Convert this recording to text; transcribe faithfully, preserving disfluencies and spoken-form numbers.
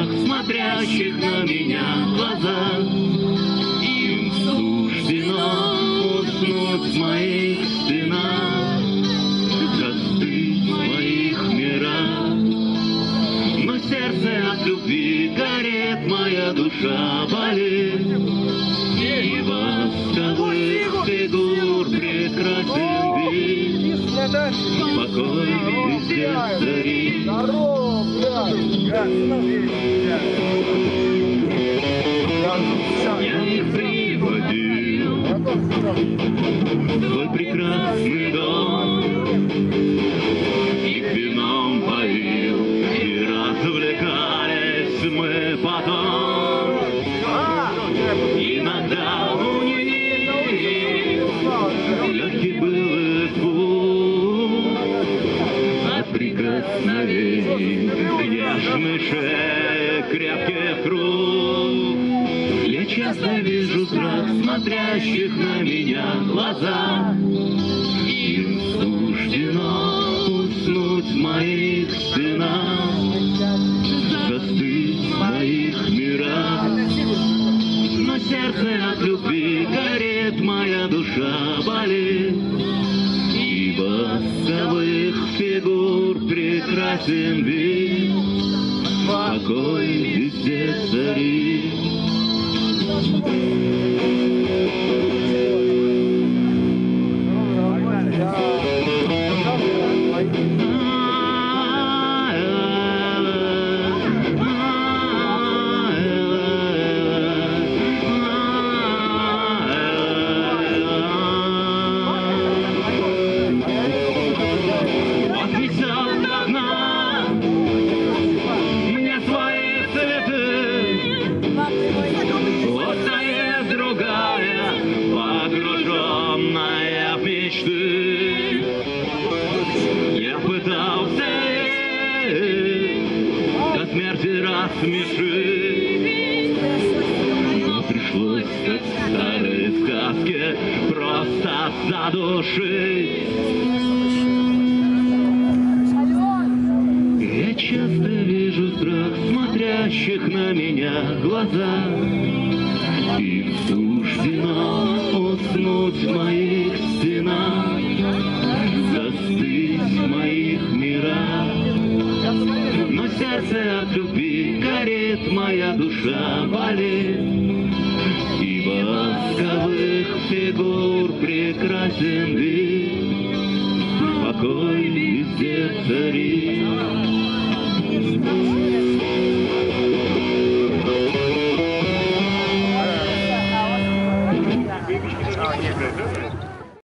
страх смотрящих на меня глаза. Им суждено уснуть в моих стенах, застыть в моих мирах. Но сердце от любви горит, моя душа болит, и восковых фигур прекрасен вид, покой везде царит. Я их приводил в свой прекрасный дом, их вином поил, и развлекались мы потом. Иногда у них легкий был испуг от прикосновений нежной шеи, крепких рук. Я часто вижу страх смотрящих на меня глаза. Им суждено уснуть в моих стенах, застыть в моих мирах. Но сердце от любви горит, моя душа болит, и восковых фигур прекрасен вид, покой везде царит. Я пытался до смерти рассмешить, но пришлось, как в старой сказке, просто задушить. Я часто вижу страх смотрящих на меня глаза. Им суждено уснуть в моих стенах, застыть в моих мирах. Но сердце от любви горит, моя душа болит, и восковых фигур прекрасен вид, покой везде царит. Oh, yeah,